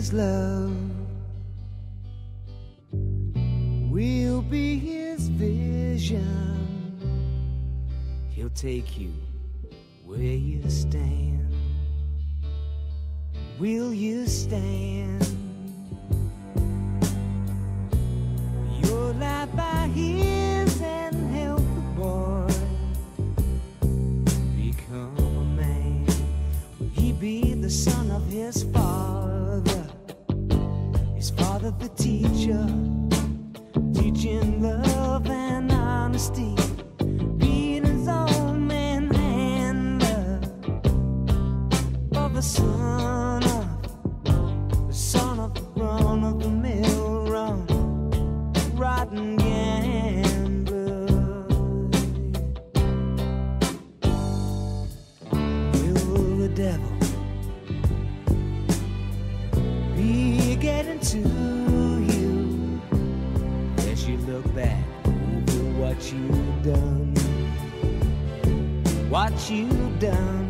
his love. We'll be his vision. He'll take you where you stand. Will you stand? You'll lie by his and help the boy become a man. Will he be the son of his father? His father the teacher, teaching love and honesty, being his own manhandler of a son of the run of the mill run, rotten gambler. Will the devil be getting to you as you look back over what you've done? What you've done.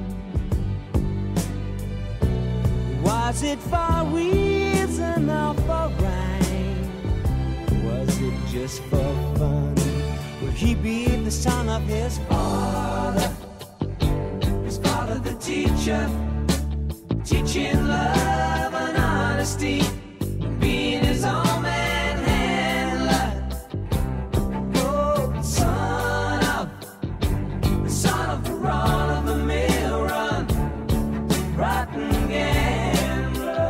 Was it for reason or for right? Was it just for fun? Will he be the son of his father? His father the teacher, teaching love and honesty, being his own manhandler. Oh, the son of the run of the mill run, rotten gambler.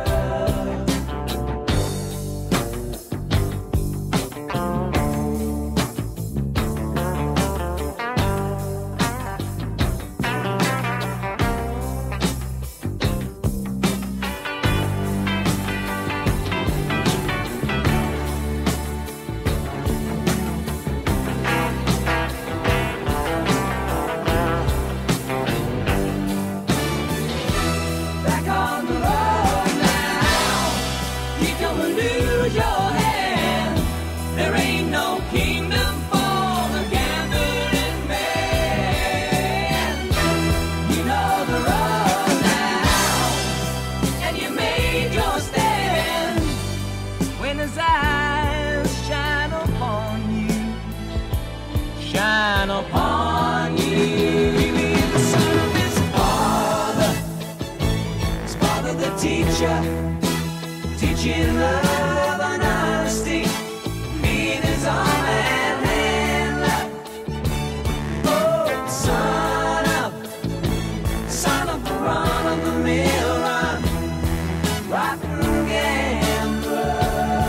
Back on the road now, you're gonna lose your hand. There ain't no kingdom for the gambling man. You know the road now, and you made your stand. When his eyes shine upon you, shine upon you. He be the son of his father, his father the teacher, teaching love and honesty, being his own manhandler. Oh, son of the run of the mill run, rotten gambler.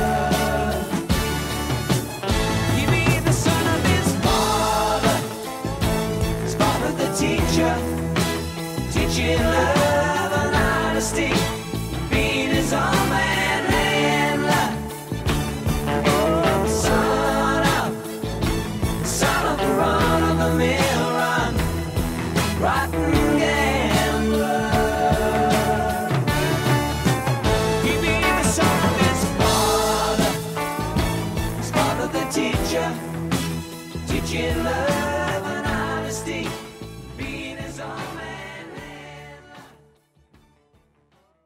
He be the son of his father the teacher, teaching love and honesty, being his own manhandler. Oh, son of the run of the mill run, rotten gambler. He be the son of his father the teacher, teaching love